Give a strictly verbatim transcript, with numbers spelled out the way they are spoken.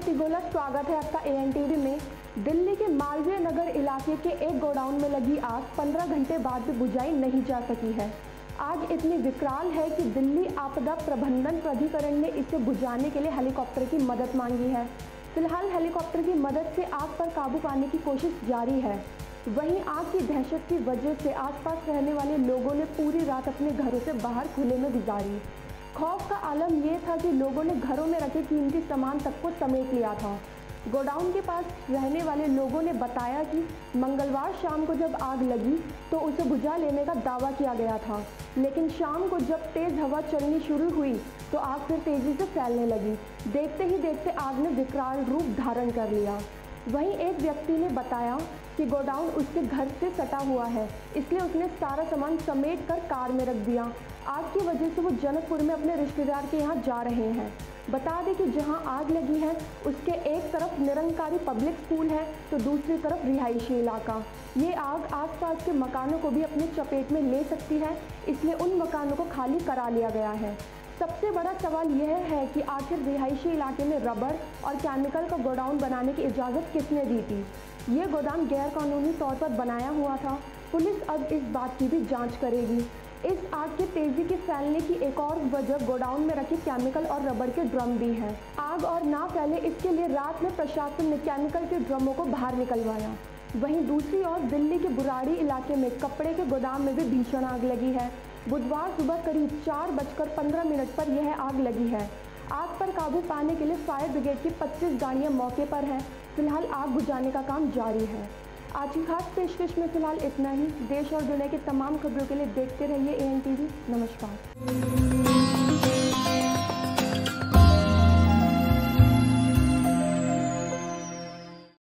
तिगोला, स्वागत है आपका ए एन टी वी में। दिल्ली के मालवीय नगर इलाके के एक गोडाउन में लगी आग पंद्रह घंटे बाद भी बुझाई नहीं जा सकी है। आग इतनी विकराल है कि दिल्ली आपदा प्रबंधन प्राधिकरण ने इसे बुझाने के लिए हेलीकॉप्टर की मदद मांगी है। फिलहाल हेलीकॉप्टर की मदद से आग पर काबू पाने की कोशिश जारी है। वहीं आग की दहशत की वजह से आसपास रहने वाले लोगों ने पूरी रात अपने घरों से बाहर खुले में गुजारी। खौफ का आलम यह था कि लोगों ने घरों में रखे कीमती सामान तक को समेट लिया था। गोडाउन के पास रहने वाले लोगों ने बताया कि मंगलवार शाम को जब आग लगी तो उसे बुझा लेने का दावा किया गया था, लेकिन शाम को जब तेज़ हवा चलनी शुरू हुई तो आग फिर तेज़ी से फैलने लगी। देखते ही देखते आग ने विकराल रूप धारण कर लिया। वहीं एक व्यक्ति ने बताया कि गोडाउन उसके घर से सटा हुआ है, इसलिए उसने सारा सामान समेट कर कार में रख दिया। आग की वजह से वो जनकपुर में अपने रिश्तेदार के यहाँ जा रहे हैं। बता दें कि जहाँ आग लगी है उसके एक तरफ निरंकारी पब्लिक स्कूल है तो दूसरी तरफ रिहायशी इलाका। ये आग आसपास के मकानों को भी अपने चपेट में ले सकती है, इसलिए उन मकानों को खाली करा लिया गया है। सबसे बड़ा सवाल यह है कि आखिर रिहायशी इलाके में रबर और केमिकल का गोडाउन बनाने की इजाज़त किसने दी थी। ये गोदाम गैरकानूनी तौर पर बनाया हुआ था। पुलिस अब इस बात की भी जांच करेगी। इस आग के तेज़ी के फैलने की एक और वजह गोडाउन में रखे केमिकल और रबर के ड्रम भी हैं। आग और ना फैले इसके लिए रात में प्रशासन ने केमिकल के ड्रमों को बाहर निकलवाया। वहीं दूसरी ओर दिल्ली के बुराड़ी इलाके में कपड़े के गोदाम में भी भीषण आग लगी है। बुधवार सुबह करीब चार बजकर पंद्रह मिनट पर यह आग लगी है। आग पर काबू पाने के लिए फायर ब्रिगेड की पच्चीस गाड़ियां मौके पर हैं। फिलहाल आग बुझाने का काम जारी है। आज की खास पेशकश में फिलहाल इतना ही। देश और दुनिया की तमाम खबरों के लिए देखते रहिए ए एन टी वी। नमस्कार।